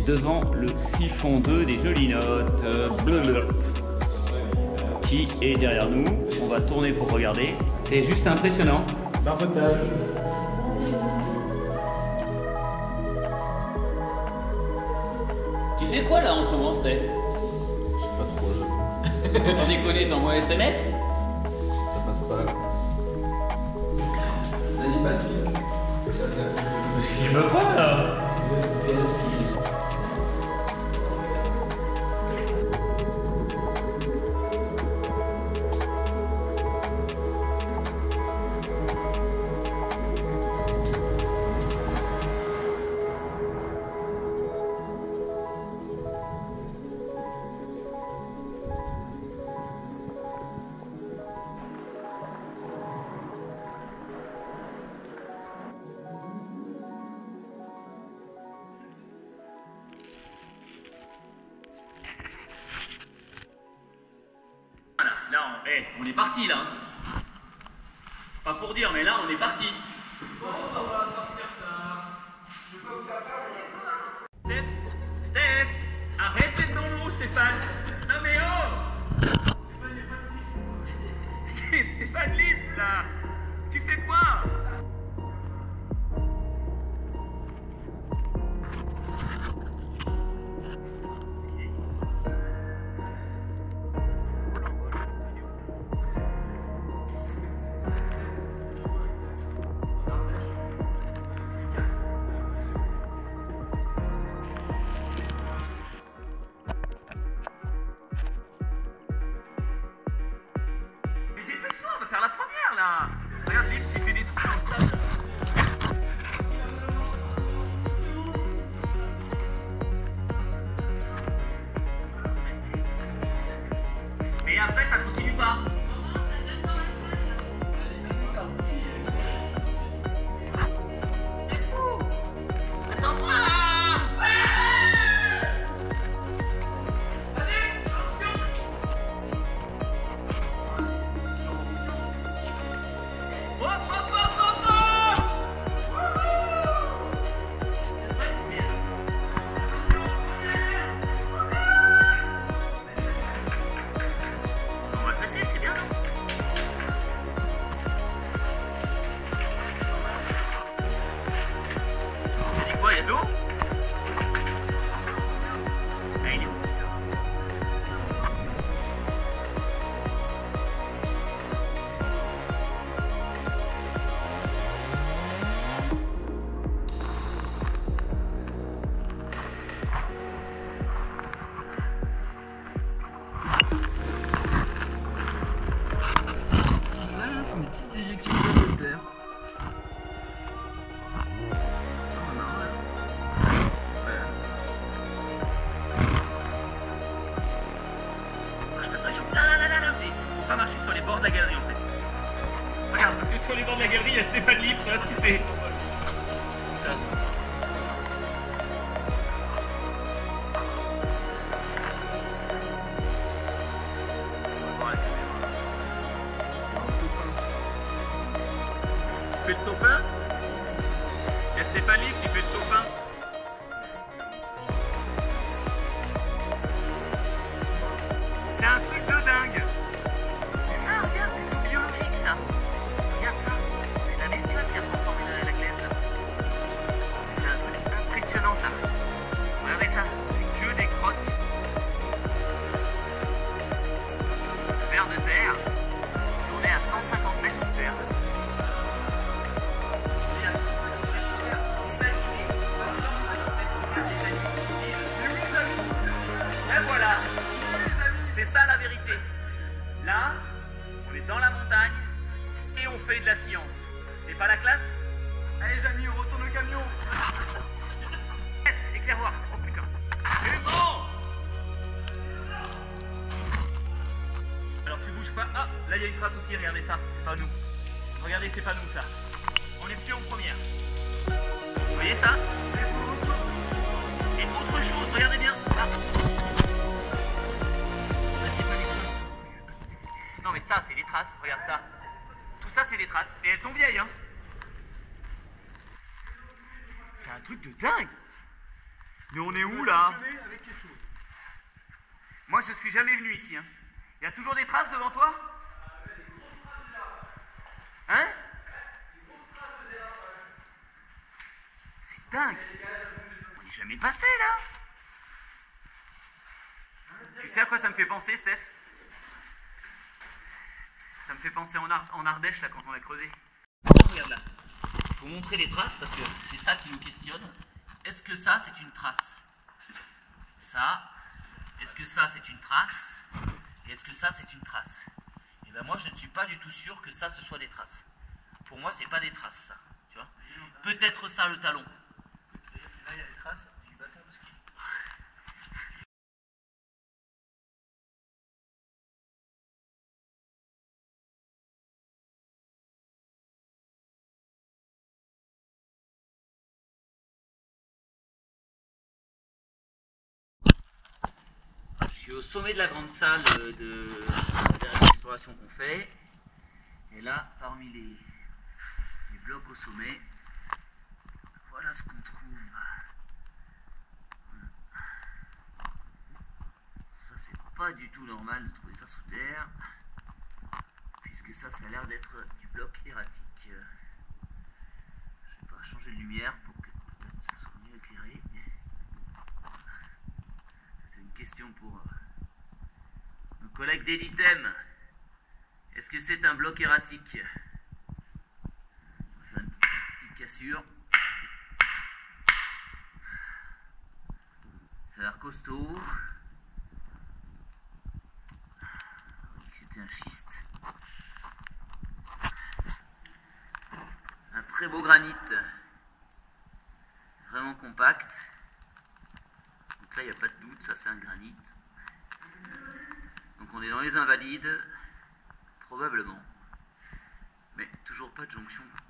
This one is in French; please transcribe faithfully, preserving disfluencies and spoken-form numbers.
devant le siphon deux des jolies notes. Euh, bleu, bleu. Qui est derrière nous. On va tourner pour regarder. C'est juste impressionnant. Barbotage. Tu fais quoi là en ce moment, Steph? Je sais pas trop là. Sans déconner, t'envoies un S M S? Ça passe pas là. L'animatique. Ça c'est. Filme quoi là? Là, on, hey, on est parti là. Pas pour dire, mais là, on est parti. Bon, ça va sortir tard. Je peux vous faire faire Steph, Steph, arrête d'être dans l'eau, Stéphane. Non mais oh. C'est Stéphane Lips là. Tu fais quoi? Dépêche-toi, on va faire la première là. Regarde, Lips, il fait des trous comme ça. Mais après, ça continue pas. C'est fou. Attends-moi. Pas marcher sur les bords de la galerie en fait. Regarde, parce que sur les bords de la galerie, il y a Stéphane Lips, là, tu fais. Ça. Tu fais le topin. Il y a Stéphane Lips qui fait le topin. C'est un truc de dingue. Regarde, c'est tout biologique ça. Regarde ça. C'est la bestiole qui a transformé la, la glaise là. C'est un truc impressionnant ça. Regardez ça. C'est que des crottes. Vers de terre. Et on est à cent cinquante mètres de terre. On est à cent cinquante mètres de terre. Imaginez. cent cinquante mètres de terre, les amis. Et voilà. C'est ça la vérité. Là, on est dans la montagne et on fait de la science. C'est pas la classe? Allez Jamy, on retourne au camion. Éclaire-voir. Oh putain. C'est bon. Alors tu bouges pas. Ah, là il y a une trace aussi, regardez ça. C'est pas nous. Regardez, c'est pas nous ça. On est plus en première. Vous voyez ça? Et autre chose, regardez bien. Ah. Non mais ça c'est les traces, regarde ça. Tout ça c'est des traces, et elles sont vieilles hein. C'est un truc de dingue. Mais on est où là? Avec quelque chose. Moi je suis jamais venu ici. Hein. Il y a toujours des traces devant toi? Hein? C'est dingue. On n'est jamais passé là. Tu sais à quoi ça me fait penser, Steph? Ça me fait penser en, Ar en Ardèche là quand on a creusé. Regarde là. Il faut montrer les traces parce que c'est ça qui nous questionne. Est-ce que ça c'est une trace? Ça. Est-ce que ça c'est une trace? Et est-ce que ça c'est une trace? Et ben moi je ne suis pas du tout sûr que ça ce soit des traces. Pour moi c'est pas des traces ça. Tu vois? Peut-être ça le talon. Là il y a des traces du bâton de ski. Je suis au sommet de la grande salle de la dernière exploration qu'on fait. Et là, parmi les, les blocs au sommet, voilà ce qu'on trouve. Ça, c'est pas du tout normal de trouver ça sous terre. Puisque ça, ça a l'air d'être du bloc erratique. Je vais pas changer de lumière pour que peut-être ça soit mieux éclairé. C'est une question pour nos collègues d'Editem. Est-ce que c'est un bloc erratique? On va faire une petite cassure. Ça a l'air costaud. On dit que c'était un schiste. Un très beau granit. Vraiment compact. Donc là, il n'y a pas de doute, ça c'est un granit. Donc on est dans les Invalides, probablement. Mais toujours pas de jonction